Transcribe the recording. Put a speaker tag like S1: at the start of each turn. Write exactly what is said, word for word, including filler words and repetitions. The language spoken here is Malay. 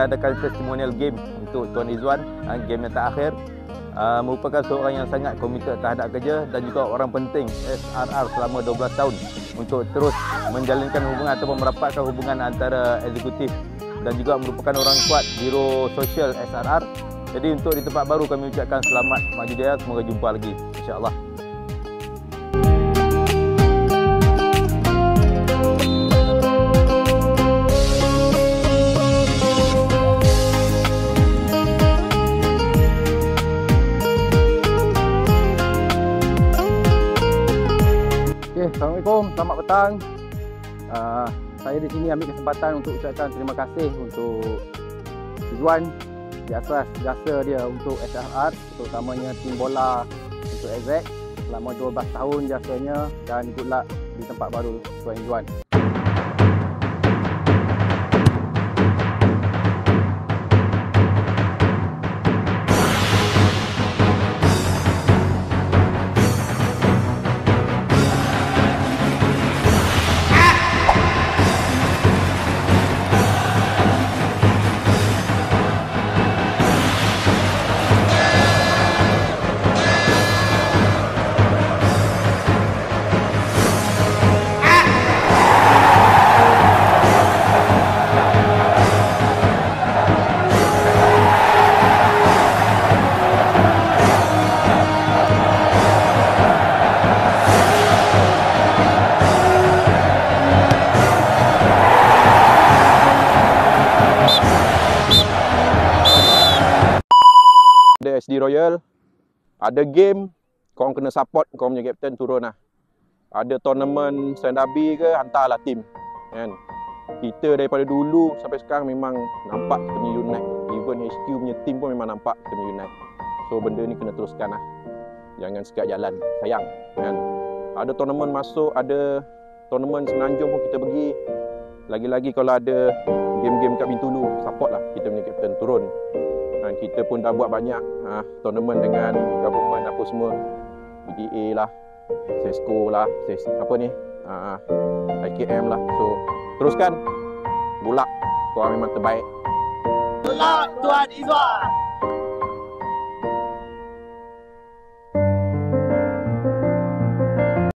S1: kita adakan testimonial game untuk Tuan Izwan. Ha, game yang terakhir uh, merupakan seorang yang sangat komited terhadap kerja dan juga orang penting S R R selama dua belas tahun untuk terus menjalinkan hubungan ataupun merapatkan hubungan antara eksekutif dan juga merupakan orang kuat biro sosial S R R. Jadi untuk di tempat baru kami ucapkan selamat maju jaya, semoga jumpa lagi insya-Allah.
S2: Okay, Assalamualaikum, selamat petang. Uh, saya di sini ambil kesempatan untuk ucapkan terima kasih untuk Izwan di atas jasa dia untuk S R R, terutamanya tim bola untuk Exact selama dua belas tahun jasanya, dan good luck di tempat baru Tuan Izwan.
S3: Ada S D Royal, ada game, korang kena support korang punya kapten turun lah. Ada tournament Sendabi ke, hantarlah tim kan. Kita daripada dulu sampai sekarang memang nampak kita punya unite. Even H Q punya tim pun memang nampak kita punya unite. So benda ni kena teruskan lah, jangan sekat jalan, sayang kan. Ada tournament masuk, ada tournament Semenanjung pun kita pergi. Lagi-lagi kalau ada game-game kat Bintulu, support lah kita punya kapten turun. Dan kita pun dah buat banyak ha, tournament dengan government apa semua, B D A lah, Sesko lah, Ses, apa ni, ha, I K M lah. So teruskan, bulak, korang memang terbaik.
S4: Bulak Tuan Izwan.